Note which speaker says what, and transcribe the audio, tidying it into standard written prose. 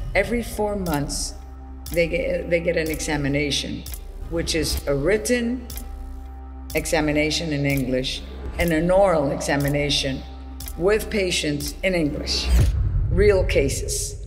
Speaker 1: Every 4 months, they get an examination, which is a written examination in English and an oral examination with patients in English, real cases.